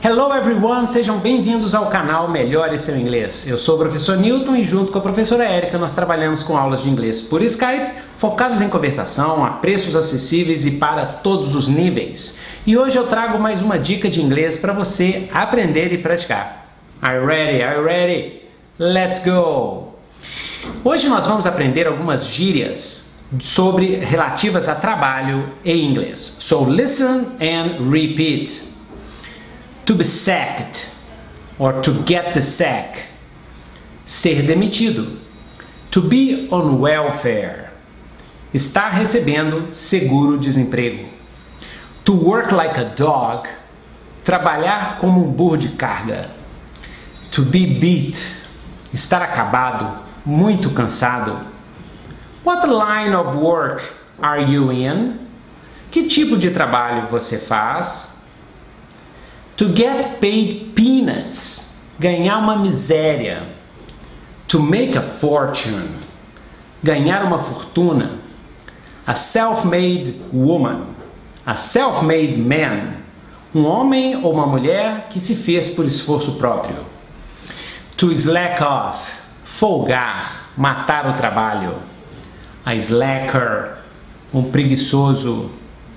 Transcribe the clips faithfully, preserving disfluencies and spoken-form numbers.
Hello everyone, sejam bem-vindos ao canal Melhore Seu Inglês. Eu sou o professor Newton e junto com a professora Érica nós trabalhamos com aulas de inglês por Skype, focadas em conversação, a preços acessíveis e para todos os níveis. E hoje eu trago mais uma dica de inglês para você aprender e praticar. Are you ready? Are you ready? Let's go! Hoje nós vamos aprender algumas gírias sobre relativas a trabalho em inglês. So listen and repeat. To be sacked, or to get the sack. Ser demitido. To be on welfare. Estar recebendo seguro-desemprego. To work like a dog. Trabalhar como um burro de carga. To be beat. Estar acabado, muito cansado. What line of work are you in? Que tipo de trabalho você faz? To get paid peanuts, ganhar uma miséria. To make a fortune, ganhar uma fortuna. A self-made woman, a self-made man, um homem ou uma mulher que se fez por esforço próprio. To slack off, folgar, matar o trabalho. A slacker, um preguiçoso.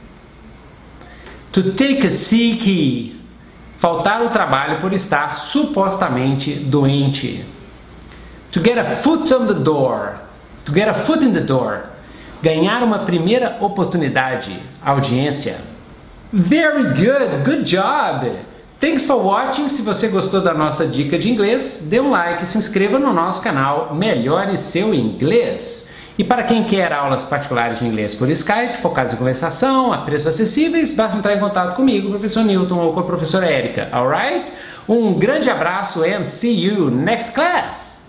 To take a sickie, faltar o trabalho por estar supostamente doente. To get a foot on the door. To get a foot in the door. Ganhar uma primeira oportunidade, audiência. Very good, good job! Thanks for watching. Se você gostou da nossa dica de inglês, dê um like e se inscreva no nosso canal Melhore Seu Inglês. E para quem quer aulas particulares de inglês por Skype, focadas em conversação, a preços acessíveis, basta entrar em contato comigo, professor Newton, ou com a professora Érica, alright? Um grande abraço and see you next class!